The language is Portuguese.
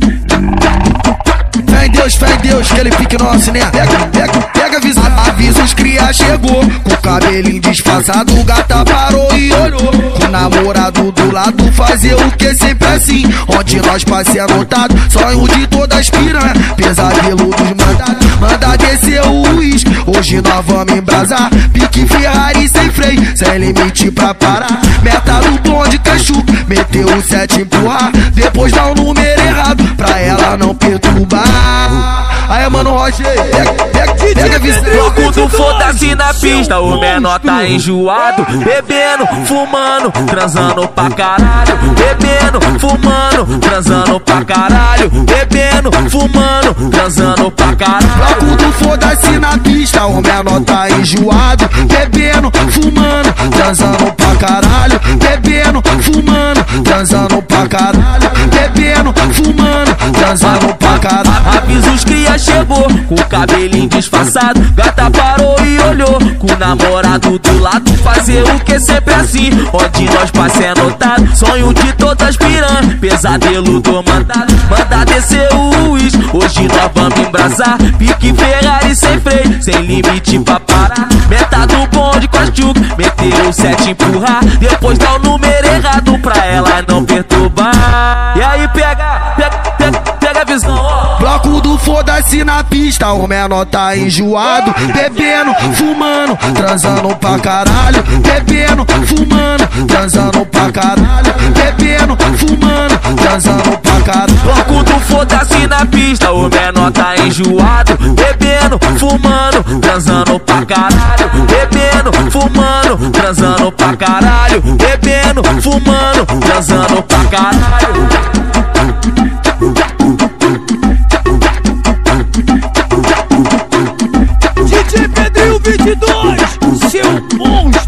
Fé em Deus, que ele pique nosso, né? Pega a visão. Avisa os cria, chegou. Com o cabelinho disfarçado, o gata parou e olhou. Com o namorado do lado, fazer o que sempre assim. Onde nós passei anotado, sonho de todas piranha. Pesadelo dos mandados, manda descer o uísque. Hoje nós vamos embrasar. Pique Ferrari sem freio, sem limite pra parar. Meta do bonde, cachuco, meteu o 7 empurrar. Depois dá o número errado, pra ela não perturbar. Aí, mano, Roger, pega a visão. Bloco do foda-se na pista, o menor tá enjoado. Bebendo, fumando, transando pra caralho. Bebendo, fumando, transando pra caralho. Bebendo, fumando, transando pra caralho. Bloco do foda-se na pista, o menor tá enjoado. Bebendo, fumando, transando pra caralho. Bebendo, fumando, transando pra caralho. Bebendo, fumando, transando pra caralho. Avisa os cria, chegou com o cabelinho disfarçado. Gata parou e olhou. Com o namorado do lado, fazer o que sempre assim. Onde nós passei anotado, sonho de todas piranha. Pesadelo do mandado, manda descer o uísque. Hoje nós vamos embrasar. Pique Ferrari sem freio, sem limite pra parar. Meta do bonde com as tchuca, meteu o 7 empurrar. Depois dá o número errado, pra ela não perturbar. E aí pega a visão, ó. Bloco do foda-se na pista, o menor tá enjoado. Bebendo, fumando, transando pra caralho. Bebendo, fumando, transando pra caralho. Bebendo, fumando, transando pra caralho. Bloco do foda-se na pista, o menor tá enjoado. Bebendo, fumando, transando pra caralho. Bebendo, fumando, transando pra caralho. Bebendo, fumando, transando pra caralho. DJ Pedrinho 22, seu monstro.